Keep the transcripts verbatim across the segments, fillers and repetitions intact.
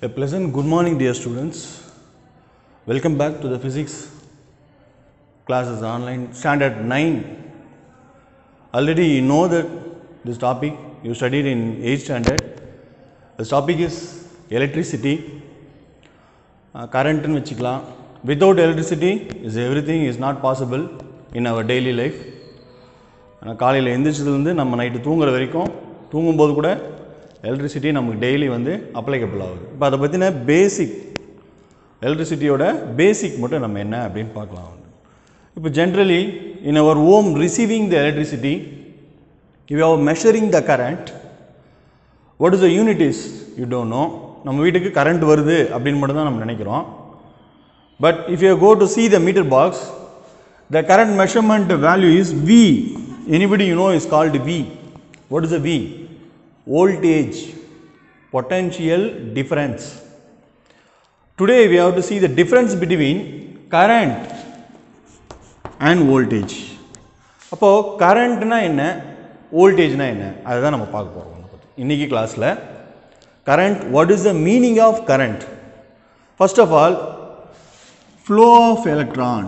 A pleasant good morning, dear students. Welcome back to the physics classes online standard nine. Already you know that this topic you studied in eighth standard. This topic is electricity, uh, current in vechikalam. Without electricity is everything is not possible in our daily life. காலையில் எந்திரிச்சதுலேருந்து நம்ம night தூங்குற வரைக்கும் தூங்கும்போது கூட electricity நமக்கு daily வந்து applicable ஆகுது. இப்போ அதை பற்றின பேசிக் எலக்ட்ரிசிட்டியோட பேசிக் மட்டும் நம்ம என்ன அப்படின்னு பார்க்கலாம். வந்து இப்போ generally in our home receiving the electricity you are measuring the current. What is the unit is you don't know. நம்ம வீட்டுக்கு கரண்ட் வருது அப்படின்னு மட்டும் தான் நம்ம நினைக்கிறோம். But if you go to see the meter box, the current measurement value is V. Anybody you know is called V. What is the V? Voltage, potential difference. Today we have to see the difference between current and voltage. அப்போ கரண்ட்னா என்ன, வோல்டேஜ்னா என்ன, அதுதான் நம்ம பார்க்க போகிறோம் இன்னைக்கு கிளாஸில். Current, what is the meaning of current? First of all, flow of electron.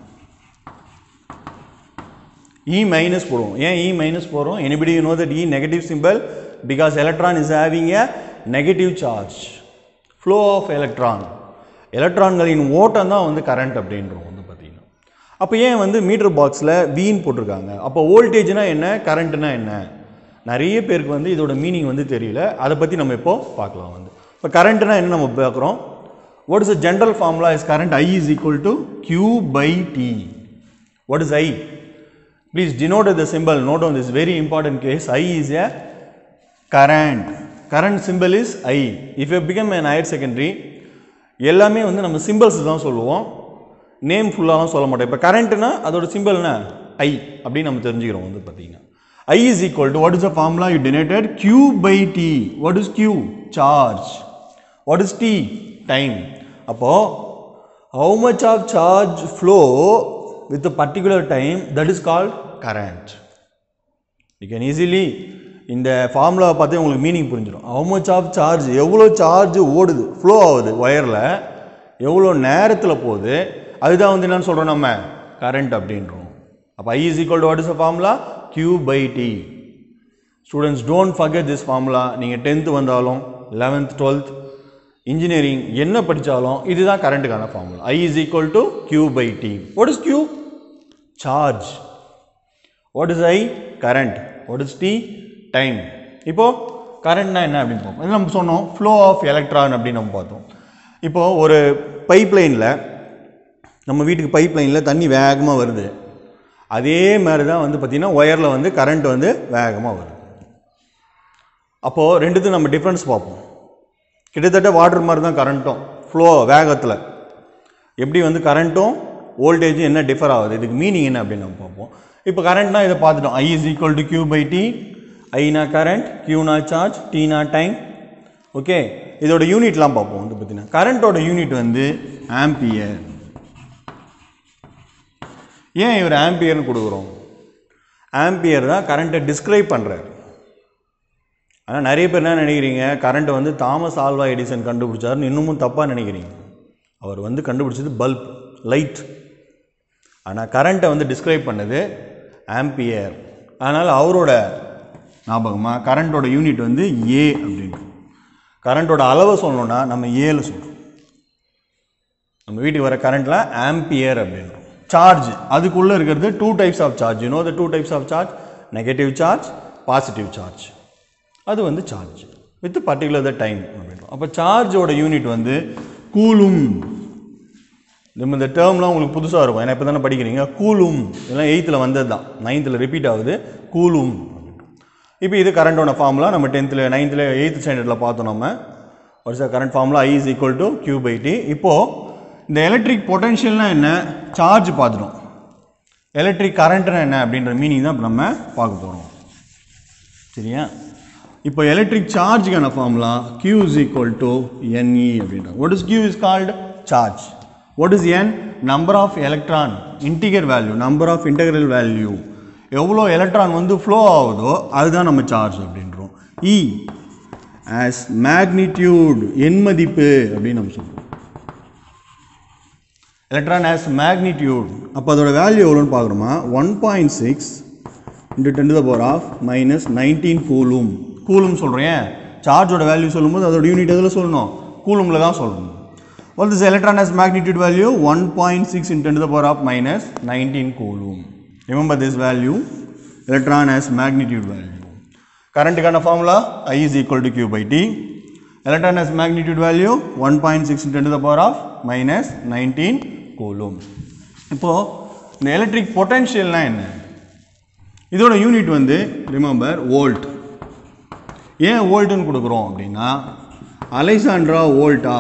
E minus போடுவோம். ஏன் E minus போடுறோம்? Anybody you know that E negative symbol? Because electron is having a negative charge. Flow of electron. எலக்ட்ரான்களின் ஓட்டம் தான் வந்து current அப்படின்றோம் வந்து பார்த்தீங்கன்னா. அப்போ ஏன் வந்து மீட்டர் பாக்ஸில் வீன் போட்டிருக்காங்க? அப்போ வோல்டேஜ்னா என்ன, கரண்ட்னா என்ன? நிறைய பேருக்கு வந்து இதோட மீனிங் வந்து தெரியல. அதை பற்றி நம்ம இப்போ பார்க்கலாம். வந்து இப்போ கரண்ட்னா என்ன நம்ம பார்க்குறோம். What is the general formula is current? I is equal to Q by T. What is I? Please denote the symbol. Note down this very important case. I is a current. Current symbol is I. If you become an higher secondary, எல்லாமே வந்து நம்ம symbols தான் சொல்லுவோம், name ஃபுல்லாலாம் சொல்ல மாட்டோம். இப்போ கரண்ட்னா அதோட simple என்ன, I அப்படின்னு நம்ம தெரிஞ்சுக்கிறோம். வந்து பார்த்தீங்கன்னா I is equal to, what is the formula you denoted? Q by T. What is Q? Charge. What is T? Time. அப்போ how much of charge flow with a particular time, that is called current. You can easily இந்த formula பார்த்தே உங்களுக்கு meaning புரிஞ்சிடும். how much of charge, எவ்வளோ charge ஓடுது, flow ஆகுது ஒயரில், எவ்வளோ நேரத்தில் போகுது, அதுதான் வந்து என்னன்னு சொல்கிறோம் நம்ம கரண்ட் அப்படின்றோம். அப்போ I is equal to, what is the formula? Q by T. Students, don't forget this formula. நீங்கள் டென்த்து வந்தாலும் லெவன்த் டுவெல்த் இன்ஜினியரிங் என்ன படித்தாலும் இதுதான் கரண்ட்டுக்கான formula. I is equal to Q by T. What is Q? Charge. What is I? Current. What is T? Time. இப்போ கரண்ட்னா என்ன அப்படின்னு பார்ப்போம். இது நம்ம சொன்னோம் ஃப்ளோ ஆஃப் எலக்ட்ரான் அப்படின்னு நம்ம பார்த்தோம். இப்போ ஒரு பைப் லைனில், நம்ம வீட்டுக்கு பைப் லைனில் தண்ணி வேகமாக வருது, அதே மாதிரி தான் வந்து பார்த்திங்கன்னா ஒயரில் வந்து கரண்ட் வந்து வேகமாக வருது. அப்போது ரெண்டுத்துக்கும் நம்ம டிஃப்ரென்ஸ் பார்ப்போம். கிட்டத்தட்ட வாட்டர் மாதிரி தான் கரண்ட்டும், ஃப்ளோ வேகத்தில் எப்படி வந்து கரண்ட்டும் வோல்டேஜும் என்ன டிஃபர் ஆகுது, இதுக்கு மீனிங் என்ன அப்படின்னு நம்ம பார்ப்போம். இப்போ கரண்ட்னா இதை பார்த்துட்டோம். I is equal to Q by T. ஐனா கரண்ட், Qனா சார்ஜ், Tனா டைம். ஓகே, இதோட யூனிட்லாம் பார்ப்போம். வந்து பார்த்தீங்கன்னா கரண்ட்டோட யூனிட் வந்து ஆம்பியர். ஏன் இவர் ஆம்பியர்னு கொடுக்குறோம்? ஆம்பியர் தான் கரண்ட்டை டிஸ்கிரைப் பண்ணுறாரு. ஆனால் நிறைய பேர் என்ன நினைக்கிறீங்க, கரண்ட்டை வந்து தாமஸ் ஆல்வா எடிசன் கண்டுபிடிச்சாருன்னு இன்னமும் தப்பாக நினைக்கிறீங்க. அவர் வந்து கண்டுபிடிச்சது பல்ப், லைட். ஆனால் கரண்ட்டை வந்து டிஸ்கிரைப் பண்ணது ஆம்பியர். அதனால் அவரோட ஞாபகமாக கரண்ட்டோட யூனிட் வந்து ஏ அப்படின்னு. கரண்ட்டோட அளவை சொல்லணும்னா நம்ம ஏல சொல்கிறோம். நம்ம வீட்டுக்கு வர கரண்ட்டில் ஆம்பியர் அப்படின்றோம். சார்ஜ், அதுக்குள்ளே இருக்கிறது two types of charge. You know the two types of charge, negative charge, positive charge. அது வந்து charge with particular the time அப்படின்றோம். அப்போ சார்ஜோட யூனிட் வந்து கூலும். நம்ம இந்த டேர்ம்லாம் உங்களுக்கு புதுசாக இருக்கும், ஏன்னா இப்போ தானே படிக்கிறீங்க. கூலும் இதெல்லாம் எயித்தில் வந்தது தான், நைன்த்தில் ரிப்பீட் ஆகுது கூலும். இப்போ இது கரண்டோட ஃபார்முலா நம்ம டென்த்தில் நைன்த்தில் எயித்து ஸ்டாண்டர்டில் பார்த்தோம். நம்ம ஒரு sir current formula I is equal to Q by T. இப்போது இந்த எலக்ட்ரிக் பொட்டன்ஷியல்னா என்ன, சார்ஜ் பார்த்துட்டோம். எலக்ட்ரிக் கரண்ட்னா என்ன அப்படின்ற மீனிங் தான் இப்போ நம்ம பார்க்க போகிறோம். சரியா? இப்போ எலக்ட்ரிக் சார்ஜுக்கான formula Q is equal to Ne அப்படின்றோம். What is Q is called? Charge. What is N? Number of electron, integer value, number of integral value. எவ்வளோ எலக்ட்ரான் வந்து ஃப்ளோ ஆகுதோ அதுதான் நம்ம சார்ஜ் அப்படின்றோம். E as magnitude எண் மதிப்பு அப்படின்னு நம்ம சொல்றோம். Electron as magnitude. அப்போ அதோட வேல்யூ எவ்வளோன்னு பார்க்குறோமா, one point six into ten to the power of minus nineteen coulomb. Coulomb சொல்கிறேன், சார்ஜோட வேல்யூ சொல்லும்போது அதோட யூனிட் எதில் சொல்லணும், கூலுமில் தான் சொல்லணும். What is the electron has magnitude value? one point six into ten to the power of minus nineteen coulomb. Remember this value, electron has magnitude value. Current kind of formula, I is equal to Q by T. Electron has magnitude value one point six into ten to the power of minus nineteen coulomb. இப்போ இந்த electric potential னா என்ன, இதோட unit வந்து remember volt. ஏன் வோல்ட்னு கொடுக்குறோம் அப்படின்னா, Alexandra வோல்ட்டா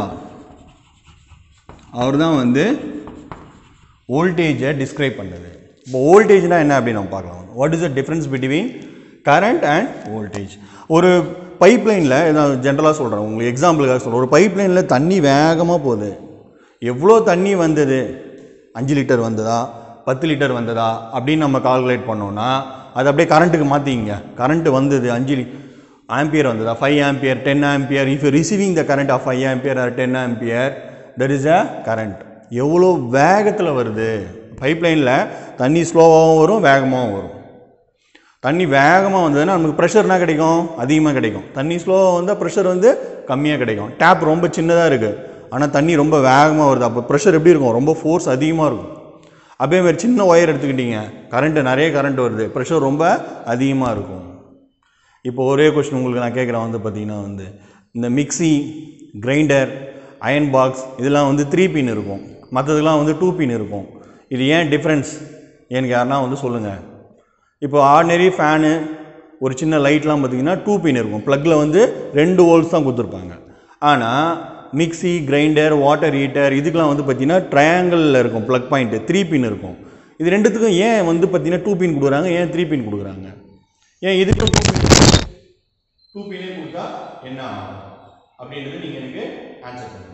அவர் தான் வந்து வோல்டேஜை டிஸ்கிரைப் பண்ணுறது. இப்போ வோல்டேஜ்னால் என்ன அப்படின்னு நம்ம பார்க்கலாம். What is the difference between current and voltage? ஒரு பைப் லைனில் நான் ஜென்ரலாக சொல்கிறேன், உங்களுக்கு எக்ஸாம்பிளுக்காக சொல்கிறேன். ஒரு பைப் லைனில் தண்ணி வேகமாக போகுது. எவ்வளோ தண்ணி வந்தது, அஞ்சு லிட்டர் வந்ததா, பத்து லிட்டர் வந்ததா அப்படின்னு நம்ம கால்குலேட் பண்ணோன்னா அது அப்படியே கரண்ட்டுக்கு மாற்றிங்க. கரண்ட்டு வந்தது அஞ்சு ஆம்பியர் வந்ததா, five ampere, ten ampere. If you receiving the current of five ampere or ten ampere, there is a current. எவ்வளோ வேகத்தில் வருது. பைப் லைனில் தண்ணி ஸ்லோவாகவும் வரும், வேகமாகவும் வரும். தண்ணி வேகமாக வந்ததுன்னா நமக்கு ப்ரெஷர்னா கிடைக்கும், அதிகமாக கிடைக்கும். தண்ணி ஸ்லோவாக வந்தால் ப்ரெஷர் வந்து கம்மியாக கிடைக்கும். டேப் ரொம்ப சின்னதாக இருக்குது, ஆனால் தண்ணி ரொம்ப வேகமாக வருது. அப்போ ப்ரெஷர் எப்படி இருக்கும், ரொம்ப ஃபோர்ஸ் அதிகமாக இருக்கும். அதே மாதிரி சின்ன ஒயர் எடுத்துக்கிட்டீங்க, கரண்ட்டு நிறைய கரண்ட் வருது, ப்ரெஷர் ரொம்ப அதிகமாக இருக்கும். இப்போ ஒரே கொஸ்டின் உங்களுக்கு நான் கேட்குறேன் வந்து பார்த்தீங்கன்னா வந்து இந்த மிக்சி, கிரைண்டர், அயன் பாக்ஸ் இதெல்லாம் வந்து த்ரீ பின் இருக்கும், மற்றதுக்கெலாம் வந்து டூ பின் இருக்கும். இது ஏன் டிஃப்ரென்ஸ் எனக்கு யாருன்னா வந்து சொல்லுங்கள். இப்போ ஆர்டினரி ஃபேனு, ஒரு சின்ன லைட்லாம் பார்த்திங்கன்னா டூ பின் இருக்கும், ப்ளக்கில் வந்து ரெண்டு வோல்ட்ஸ் தான் கொடுத்துருப்பாங்க. ஆனால் மிக்சி, கிரைண்டர், வாட்டர் ஹீட்டர் இதுக்கெலாம் வந்து பார்த்திங்கன்னா ட்ரையாங்கிளில் இருக்கும் ப்ளக் பாயிண்ட்டு, த்ரீ பின் இருக்கும். இது ரெண்டுத்துக்கும் ஏன் வந்து பார்த்திங்கன்னா டூ பின் கொடுக்குறாங்க, ஏன் த்ரீ பின் கொடுக்குறாங்க, ஏன் இதுக்கும் டூ பின் டூ பின்னே கொடுத்தா என்ன ஆகும் அப்படின்றது நீங்கள் எனக்கு ஆன்சர் பண்ணுங்கள்.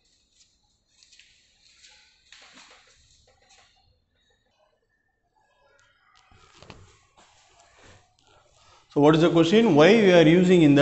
So what is the question? Why we are using in the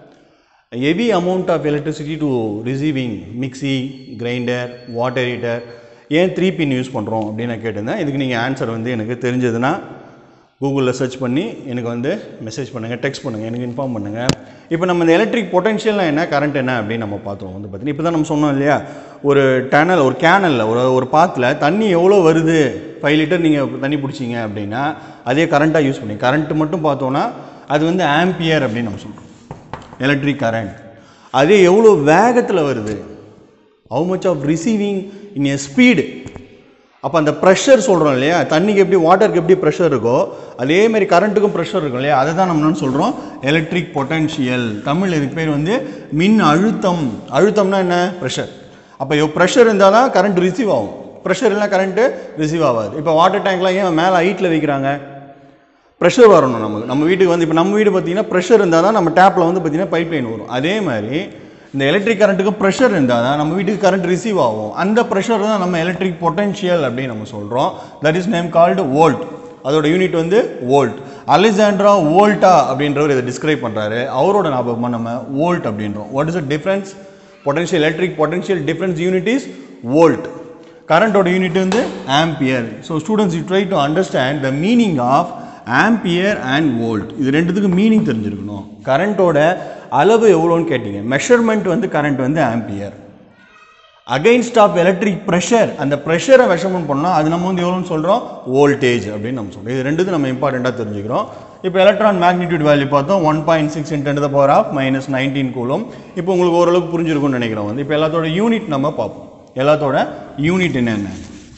heavy amount of electricity to receiving mixie, grinder, water heater, ஏன் த்ரீ பின் யூஸ் பண்ணுறோம் அப்படின்னு நான் கேட்டிருந்தேன். இதுக்கு நீங்கள் ஆன்சர் வந்து எனக்கு தெரிஞ்சதுன்னா கூகுளில் சர்ச் பண்ணி எனக்கு வந்து மெசேஜ் பண்ணுங்கள், டெக்ஸ்ட் பண்ணுங்கள், எனக்கு இன்ஃபார்ம் பண்ணுங்கள். இப்போ நம்ம இந்த எலக்ட்ரிக் பொட்டன்ஷியல்னால் என்ன, கரண்ட் என்ன அப்படின்னு நம்ம பார்த்தோம். வந்து பார்த்தீங்கன்னா இப்போ தான் நம்ம சொன்னோம் இல்லையா, ஒரு டேனல், ஒரு கேனலில், ஒரு ஒரு பாத்தில் தண்ணி எவ்வளோ வருது, ஃபைவ் லிட்டர் நீங்கள் தண்ணி பிடிச்சிங்க அப்படின்னா அதே கரண்ட்டாக யூஸ் பண்ணி, கரண்ட்டு மட்டும் பார்த்தோன்னா அது வந்து ஆம்பியர் அப்படின்னு நம்ம சொல்கிறோம், எலக்ட்ரிக் கரண்ட். அதே எவ்வளோ வேகத்தில் வருது, how much of receiving in a speed. அப்போ அந்த ப்ரெஷர் சொல்கிறோம் இல்லையா, தண்ணிக்கு எப்படி, வாட்டருக்கு எப்படி ப்ரெஷர் இருக்கோ அதேமாதிரி கரண்ட்டுக்கும் ப்ரெஷர் இருக்கும் இல்லையா, அதை தான் நம்ம என்ன சொல்கிறோம், எலக்ட்ரிக் பொட்டன்ஷியல். தமிழ் இதுக்கு பேர் வந்து மின் அழுத்தம். அழுத்தம்னா என்ன, ப்ரெஷர். அப்போ ப்ரெஷர் இருந்தால் தான் கரண்ட் ரிசீவ் ஆகும், ப்ரெஷர் இல்லைனா கரண்ட்டு ரிசீவ் ஆகாது. இப்போ வாட்டர் டேங்க்லாம் ஏன் மேலே ஹைட்டில் வைக்கிறாங்க, ப்ரெஷர் வரணும் நமக்கு. நம்ம வீட்டுக்கு வந்து இப்போ நம்ம வீடு பார்த்திங்கன்னா ப்ரெஷர் இருந்தால் தான் நம்ம டேப்பில் வந்து பார்த்திங்கன்னா பைப் லைன் வரும். அதே மாதிரி இந்த எலக்ட்ரிக் கரண்ட்டுக்கு ப்ரெஷர் இருந்தால் தான் நம்ம வீட்டுக்கு கரண்ட் ரிசீவ் ஆகும். அந்த ப்ரெஷர் தான் நம்ம எலக்ட்ரிக் பொட்டன்ஷியல் அப்படின்னு நம்ம சொல்கிறோம். That is name called volt. அதோட யூனிட் வந்து வோல்ட். அலெக்சாண்ட்ரா வோல்ட்டா அப்படின்றவர் இதை டிஸ்கிரைப் பண்ணுறாரு, அவரோட ஞாபகமாக நம்ம வோல்ட் அப்படின்றோம். What is the difference, potential, electric potential difference unit is volt. கரண்டோட யூனிட் வந்து ampere. So students you try to understand the meaning of ampere and volt. இது ரெண்டுத்துக்கு மீனிங் தெரிஞ்சிருக்கணும். கரண்ட்டோட அளவு எவ்வளோன்னு கேட்டிங்க, மெஷர்மெண்ட் வந்து கரண்ட் வந்து ampere. Against of electric pressure, அந்த ப்ரெஷரை மெஷர்மெண்ட் பண்ணால் அது நம்ம வந்து எவ்வளோன்னு சொல்கிறோம், வோல்டேஜ் அப்படின்னு நம்ம சொல்கிறோம். இது ரெண்டுத்து நம்ம இம்பார்ட்டண்ட்டாக தெரிஞ்சுக்கிறோம். இப்போ எலக்ட்ரான் மேக்னிடியூட் வேல்யூ பார்த்தோம், one point six into ten to the power of minus nineteen coulomb. இப்போ உங்களுக்கு ஓரளவுக்கு புரிஞ்சிருக்கும்னு நினைக்கிறோம். வந்து இப்போ எல்லாத்தோட யூனிட் நம்ம பார்ப்போம். எல்லாத்தோட யூனிட் என்னென்ன.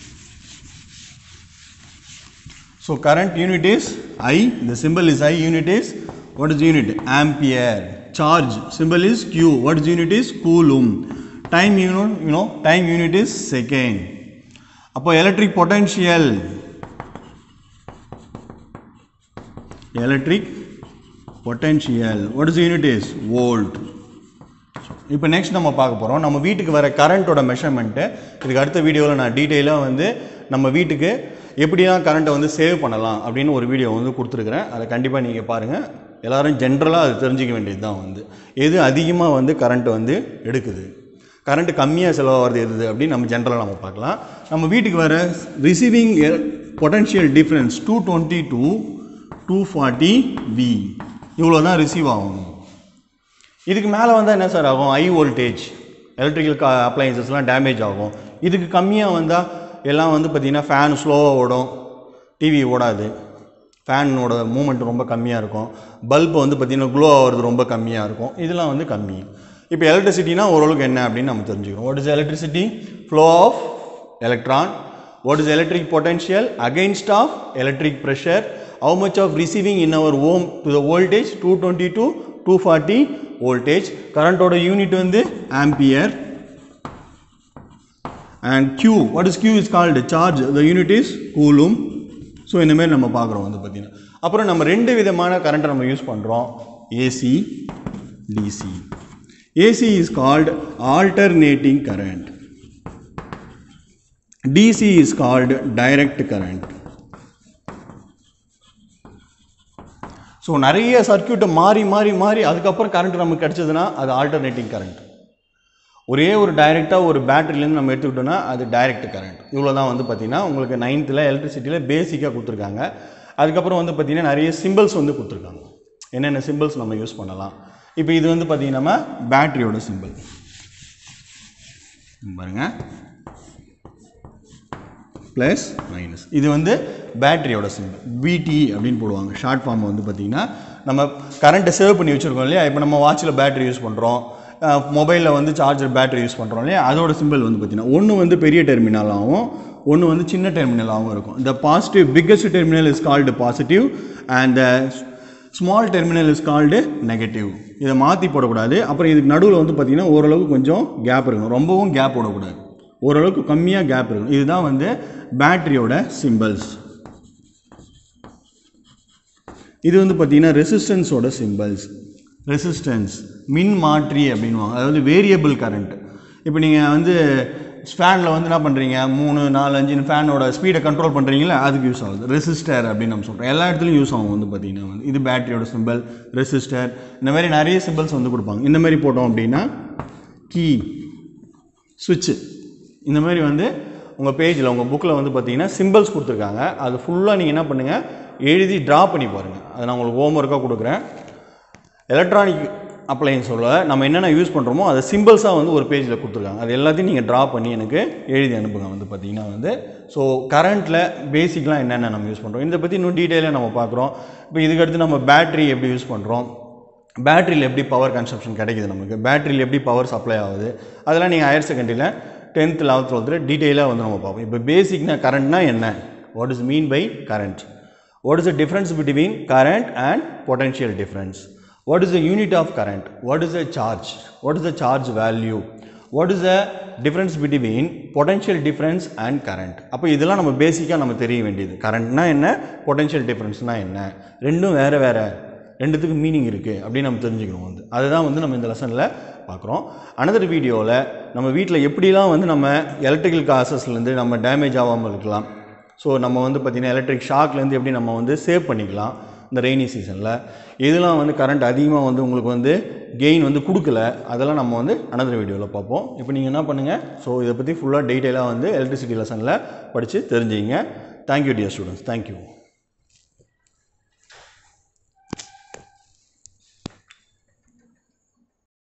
So current unit is I, the symbol is I, unit is, what is unit? Ampere. Charge, symbol is Q, what is unit is? Coulomb. Time, you know, you know, time unit is second. அப்போ electric potential, electric potential, what is the unit is? Volt. இப்போ next நம்ம பார்க்க போகிறோம், நம்ம வீட்டுக்கு வர கரண்ட்டோட measurement. இதுக்கு அடுத்த வீடியோவில் நான் டீட்டெயிலாக வந்து நம்ம வீட்டுக்கு எப்படிலாம் கரண்ட்டை வந்து சேவ் பண்ணலாம் அப்படின்னு ஒரு வீடியோ வந்து கொடுத்துருக்குறேன். அதை கண்டிப்பாக நீங்கள் பாருங்கள். எல்லாரும் ஜென்ரலாக அது தெரிஞ்சிக்க வேண்டியது தான் வந்து எது அதிகமாக வந்து கரண்ட் வந்து எடுக்குது, கரண்ட் கம்மியாக செலவாகிறது எது அப்படின்னு நம்ம ஜென்ரலாக நம்ம பார்க்கலாம். நம்ம வீட்டுக்கு வர receiving potential difference two twenty to two forty V இவ்வளோ தான் ரிசீவ் ஆகும். இதுக்கு மேலே வந்தால் என்ன சார் ஆகும்? ஹை வோல்டேஜ் எலக்ட்ரிக்கல் கா அப்ளையன்சஸ்லாம் டேமேஜ் ஆகும். இதுக்கு கம்மியாக வந்தால் எல்லாம் வந்து பார்த்திங்கன்னா ஃபேன் ஸ்லோவாக ஓடும், டிவி ஓடாது, ஃபேனோட மூமெண்ட் ரொம்ப கம்மியாக இருக்கும், பல்ப் வந்து பார்த்திங்கன்னா க்ளோ ஆகிறது ரொம்ப கம்மியாக இருக்கும். இதெல்லாம் வந்து கம்மி. இப்போ எலக்ட்ரிசிட்டினா ஓரளவுக்கு என்ன அப்படின்னு நம்ம தெரிஞ்சுக்கிறோம். What is electricity? Flow of electron. What is electric potential? Against of electric pressure. how much of receiving in our ohm to the voltage two twenty-two two forty voltage. current oda unit வந்து ampere. and q, what is q is called charge, the unit is coulomb. so இந்த மாதிரி நம்ம பார்க்குறோம் வந்து பார்த்தீங்கன்னா. அப்புறம் நம்ம ரெண்டு விதமான கரண்ட்டை நம்ம யூஸ் பண்ணுறோம், AC DC. AC is called alternating current, DC is called direct current. So நிறைய சர்க்கியூட்டை மாறி மாறி மாறி அதுக்கப்புறம் கரண்ட் நமக்கு கிடச்சதுன்னா அது ஆல்டர்னேட்டிங் கரண்ட். ஒரே ஒரு டைரெக்டாக ஒரு பேட்டரியிலேருந்து நம்ம எடுத்துக்கிட்டோம்னா அது டைரக்ட் கரண்ட். இவ்வளோ தான் வந்து பார்த்திங்கன்னா உங்களுக்கு நைன்த்தில் எலக்ட்ரிசிட்டியில் பேசிக்காக கொடுத்துருக்காங்க. அதுக்கப்புறம் வந்து பார்த்திங்கன்னா நிறைய சிம்பிள்ஸ் வந்து கொடுத்துருக்காங்க, என்னென்ன சிம்பிள்ஸ் நம்ம யூஸ் பண்ணலாம். இப்போ இது வந்து பார்த்திங்கன்னா நம்ம பேட்டரியோட சிம்பிள் பாருங்கள், ப்ளஸ் மைனஸ். இது வந்து பேட்டரியோட சிம்பிள் பிடி அப்படின்னு போடுவாங்க. ஷார்ட் ஃபார்ம் வந்து பார்த்திங்கன்னா நம்ம கரண்ட்டை சேவ் பண்ணி வச்சுருக்கோம் இல்லையா. இப்போ நம்ம வாட்சில் பேட்டரி யூஸ் பண்ணுறோம், மொபைலில் வந்து சார்ஜர் பேட்டரி யூஸ் பண்ணுறோம் இல்லையா. அதோட சிம்பிள் வந்து பார்த்திங்கன்னா ஒன்று வந்து பெரிய டெர்மினலாகவும் ஒன்று வந்து சின்ன டெர்மினலாகவும் இருக்கும். இந்த positive biggest terminal is called positive and the small terminal is called negative. இதை மாற்றி போடக்கூடாது. அப்புறம் இதுக்கு நடுவில் வந்து பார்த்திங்கன்னா ஓரளவுக்கு கொஞ்சம் கேப் இருக்கணும், ரொம்பவும் கேப் போடக்கூடாது, ஓரளவுக்கு கம்மியாக கேப் இருக்கும். இதுதான் வந்து பேட்டரியோட சிம்பிள்ஸ். இது வந்து பார்த்திங்கன்னா ரெசிஸ்டன்ஸோட சிம்பிள்ஸ். ரெசிஸ்டன்ஸ் மின் மாற்றி அப்படின்வாங்க, அதாவது வேரியபிள் கரண்ட். இப்போ நீங்கள் வந்து ஃபேனில் வந்து என்ன பண்ணுறீங்க, மூணு நாலு அஞ்சு ஃபேனோட ஸ்பீடை கண்ட்ரோல் பண்ணுறீங்களா, அதுக்கு யூஸ் ஆகுது. ரெசிஸ்டர் அப்படின்னு நம்ம சொல்கிறோம். எல்லா இடத்துலையும் யூஸ் ஆகும் வந்து பார்த்திங்கன்னா வந்து இது பேட்டரியோட சிம்பிள், ரெசிஸ்டர். இந்த மாதிரி நிறைய சிம்பிள்ஸ் வந்து கொடுப்பாங்க. இந்த மாதிரி போட்டோம் அப்படின்னா கீ, சுவிட்சு, இந்த மாதிரி வந்து உங்கள் பேஜில் உங்கள் புக்கில் வந்து பார்த்தீங்கன்னா சிம்பிள்ஸ் கொடுத்துருக்காங்க. அது ஃபுல்லாக நீங்கள் என்ன பண்ணுங்கள், எழுதி ட்ரா பண்ணி பாருங்கள். அதை நான் உங்களுக்கு ஹோம் ஒர்க்காக கொடுக்குறேன். எலக்ட்ரானிக் அப்ளையன்ஸோட நம்ம என்னென்ன யூஸ் பண்ணுறோமோ அதை சிம்பிள்ஸாக வந்து ஒரு பேஜில் கொடுத்துருக்காங்க. அது எல்லாத்தையும் நீங்கள் ட்ரா பண்ணி எனக்கு எழுதி அனுப்புங்க வந்து பார்த்தீங்கன்னா வந்து. ஸோ கரண்ட்டில் பேசிக்லாம் என்னென்ன நம்ம யூஸ் பண்ணுறோம் இதை பற்றி இன்னும் டீட்டெயிலாக நம்ம பார்க்குறோம். இப்போ இதுக்கடுத்து நம்ம பேட்ரி எப்படி யூஸ் பண்ணுறோம், பேட்டரியில் எப்படி பவர் கன்சப்ஷன் கிடைக்குது, நமக்கு பேட்டரியில் எப்படி பவர் சப்ளை ஆகுது, அதெல்லாம் நீங்கள் ஹையர் செகண்டரியில் டென்த் லெவன்த் டுவெல்த்தில் டீட்டெயிலாக வந்து நம்ம பார்ப்போம். இப்போ பேசிக்னா கரண்ட்னா என்ன, what is mean by current, what is the difference between current and potential difference, what is the unit of current, what is the charge, what is the charge value, what is the difference between potential difference and current. அப்போ இதெல்லாம் நம்ம பேசிக்காக நம்ம தெரிய வேண்டியது. கரண்ட்னா என்ன, potential டிஃப்ரென்ஸ்னா என்ன, ரெண்டும் வேறு வேறு, ரெண்டுத்துக்கு மீனிங் இருக்குது அப்படின்னு நம்ம தெரிஞ்சுக்கணும். வந்து அதுதான் வந்து நம்ம இந்த லெசனில் பார்க்குறோம். அனதர் வீடியோவில் நம்ம வீட்டில் எப்படிலாம் வந்து நம்ம எலக்ட்ரிக்கல் காசஸ்லேருந்து நம்ம டேமேஜ் ஆகாமல் இருக்கலாம், ஸோ நம்ம வந்து பார்த்திங்கன்னா எலக்ட்ரிக் ஷாக்லேருந்து எப்படி நம்ம வந்து சேவ் பண்ணிக்கலாம் இந்த ரெய்னி சீசனில், இதெல்லாம் வந்து கரண்ட் அதிகமாக வந்து உங்களுக்கு வந்து கெயின் வந்து கொடுக்கல, அதெல்லாம் நம்ம வந்து அனதர் வீடியோவில் பார்ப்போம். இப்போ நீங்கள் என்ன பண்ணுங்கள், ஸோ இதை பற்றி ஃபுல்லாக டீட்டெயிலாக வந்து எலக்ட்ரிசிட்டி லெசனில் படித்து தெரிஞ்சுங்க. Thank you dear students, thank you.